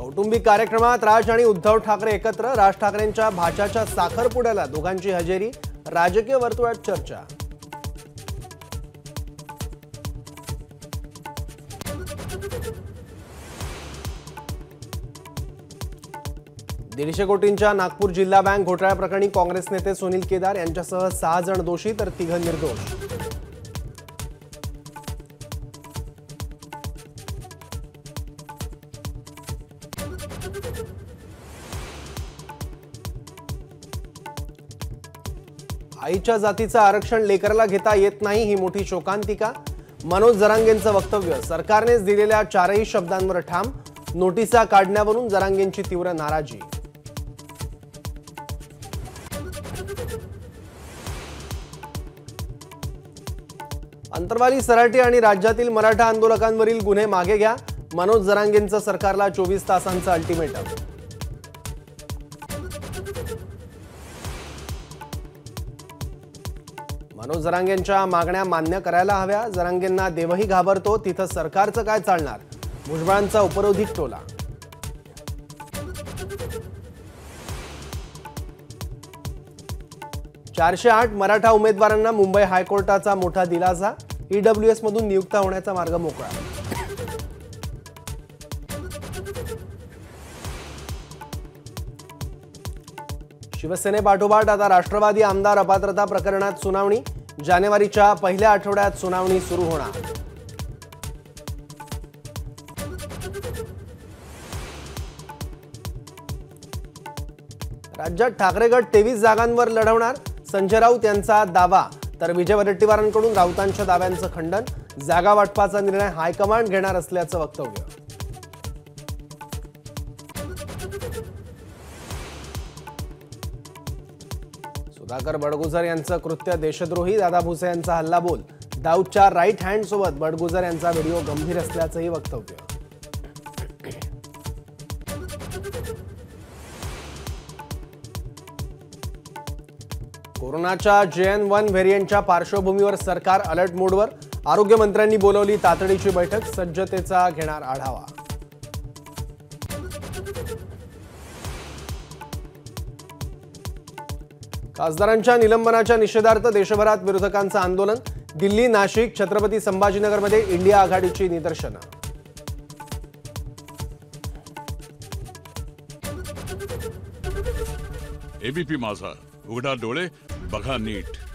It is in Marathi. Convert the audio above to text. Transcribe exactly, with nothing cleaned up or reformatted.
कौटुंबिक कार्यक्रमात राज आणि उद्धव ठाकरे एकत्र, राज ठाकरेंच्या भाच्याच्या साखरपुड्याला दोघांची हजेरी, राजकीय वर्तुळात चर्चा। दीडशे कोटींच्या नागपूर जिल्हा बँक घोटाळ्याप्रकरणी काँग्रेस नेते सुनील केदार यांच्यासह सहा जण दोषी तर तिघ निर्दोष। आईच्या जातीचं आरक्षण लेकराला घेता येत नाही ही मोठी शोकांतिका, मनोज जरांगेंचं वक्तव्य। सरकारनेच दिलेल्या चारही शब्दांवर ठाम, नोटिसा काढण्यावरून जरांगेंची तीव्र नाराजी। अंतरवाली सराटी आणि राज्यातील मराठा आंदोलकांवरील गुन्हे मागे घ्या, मनोज जरांगेंचं सरकारला चोवीस तासांचं अल्टिमेटम। मनोज जरांगेंच्या मागण्या मान्य करायला हव्या, जरांगेंना देवही घाबरतो, तिथं सरकारचं काय चालणार, भुजबळांचा उपरोधिक टोला। चारशे आठ मराठा उमेदवारांना मुंबई हायकोर्टाचा मोठा दिलासा, ईडब्ल्यूएस मधून नियुक्त होण्याचा मार्ग मोकळा। शिवसेनेपाठोपाठ आता राष्ट्रवादी आमदार अपात्रता प्रकरणात सुनावणी, जानेवारीच्या पहिल्या आठवड्यात सुनावणी सुरू होणार। राज्यात ठाकरे गट तेवीस जागांवर लढवणार, संजय राऊत यांचा दावा, तर विजय वडेट्टीवारांकडून राऊतांच्या दाव्यांचं खंडन, जागा वाटपाचा निर्णय हायकमांड घेणार असल्याचं वक्तव्य। सुधाकर बडगुजर यांचं कृत्य देशद्रोही, दादा भुसे यांचा हल्लाबोल, दाऊदच्या राईट हँड सोबत बडगुजर यांचा व्हिडिओ गंभीर असल्याचंही वक्तव्य। कोरोनाच्या जे एन वन व्हेरियंटच्या पार्श्वभूमीवर सरकार अलर्ट मोडवर, आरोग्यमंत्र्यांनी बोलावली तातडीची बैठक, सज्जतेचा घेणार आढावा। खासदारांच्या निलंबनाच्या निषेधार्थ देशभरात विरोधकांचं आंदोलन, दिल्ली, नाशिक, छत्रपती संभाजीनगरमध्ये इंडिया आघाडीची निदर्शनं। एबीपी माझा, उघडा डोळे बघा नीट।